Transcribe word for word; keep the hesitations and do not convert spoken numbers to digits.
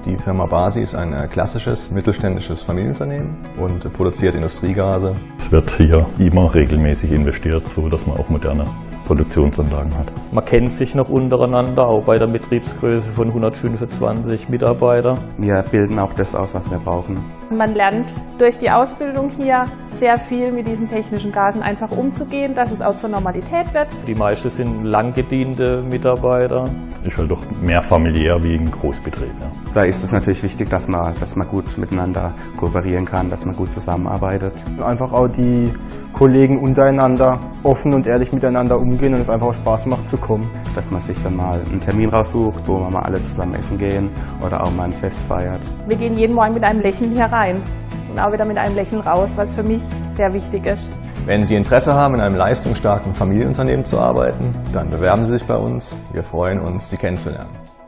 Die Firma Basi ist ein klassisches mittelständisches Familienunternehmen und produziert Industriegase. Es wird hier immer regelmäßig investiert, so dass man auch moderne Produktionsanlagen hat. Man kennt sich noch untereinander, auch bei der Betriebsgröße von hundertfünfundzwanzig Mitarbeitern. Wir bilden auch das aus, was wir brauchen. Man lernt durch die Ausbildung hier sehr viel mit diesen technischen Gasen einfach umzugehen, dass es auch zur Normalität wird. Die meisten sind lang gediente Mitarbeiter. Ist halt doch mehr familiär wie ein Großbetrieb. Ja. Da ist es natürlich wichtig, dass man, dass man gut miteinander kooperieren kann, dass man gut zusammenarbeitet. Einfach auch die Kollegen untereinander offen und ehrlich miteinander umgehen und es einfach auch Spaß macht zu kommen. Dass man sich dann mal einen Termin raussucht, wo wir mal alle zusammen essen gehen oder auch mal ein Fest feiert. Wir gehen jeden Morgen mit einem Lächeln hier rein und auch wieder mit einem Lächeln raus, was für mich sehr wichtig ist. Wenn Sie Interesse haben, in einem leistungsstarken Familienunternehmen zu arbeiten, dann bewerben Sie sich bei uns. Wir freuen uns, Sie kennenzulernen.